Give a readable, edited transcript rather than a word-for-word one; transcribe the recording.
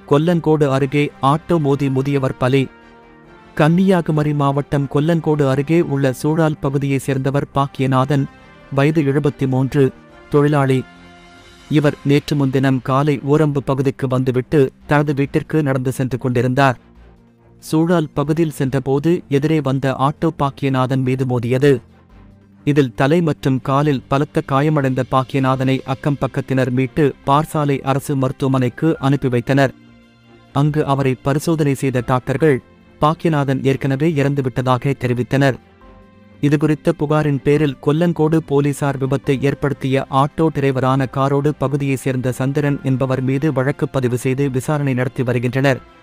கொல்லங்கோடு அருகே ஆட்டோ மோதி முதியவர் பலி. கன்னியாகுமரி மாவட்டம் கொல்லங்கோடு அருகே உள்ள சூழால் பகுதியைச் சேர்ந்தவர் பாக்கியநாதன், வயது 73, தொழிலாளி. இவர் நேற்று முன்தினம் காலை ஊரம்பு பகுதிக்கு வந்துவிட்டு தனது வீட்டிற்கு நடந்து சென்று கொண்டிருந்தார். சூழால் பகுதியில் சென்றபோது எதிரே வந்த ஆட்டோ பாக்கியநாதன் மீது மோதியது. இதில் தலை மற்றும் காலில் பலத்த காயமடைந்த பாக்கியநாதனை அக்கம் பக்கத்தினர் மீட்டு பார்சாலை அரசு மருத்துவமனைக்கு அனுப்பி வைத்தனர். அங்கு அவரை பரிசோதனை செய்த டாக்டர்கள் பாக்கியநாதன் ஏற்கனவே இறந்துவிட்டதாக தெரிவித்தனர். இதுகுறித்த புகாரின் பேரில் கொல்லங்கோடு போலீசார் விபத்தை ஏற்படுத்திய ஆட்டோ டிரைவரான காரோடு பகுதியைச் சேர்ந்த சந்திரன் என்பவர் மீது வழக்கு பதிவு செய்து விசாரணை நடத்தி வருகின்றனர்.